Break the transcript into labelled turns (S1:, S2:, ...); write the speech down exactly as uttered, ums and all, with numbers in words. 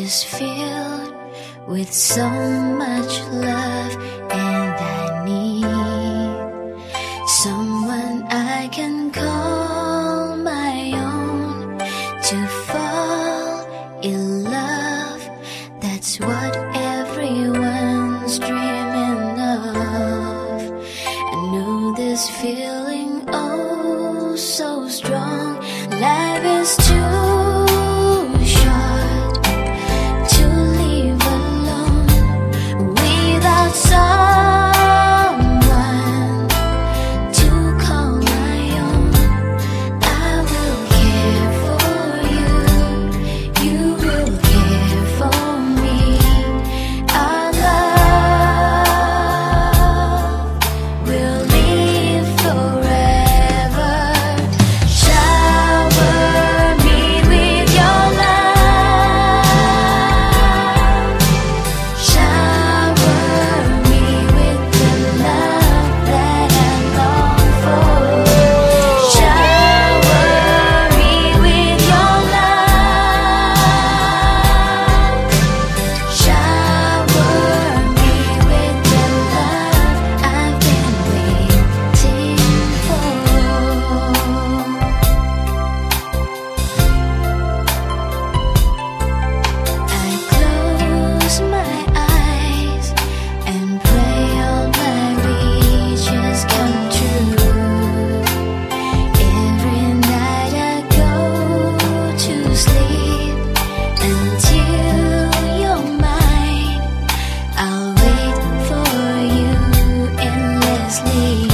S1: is filled with so much love, and I need someone I can call my own to fall in love. That's what everyone's dreaming of. I know this feeling, oh so strong. Life is too short to live alone without someone to call my own. I will care for you, you will care for me. Our love will live forever. Shower me with your love. Shower me with the love that I long for. Shower me with your love. Shower me with the love I've been waiting for. I close my eyes and pray all my wishes come true. Every night I go to sleep until you're mine. I'll wait for you endlessly.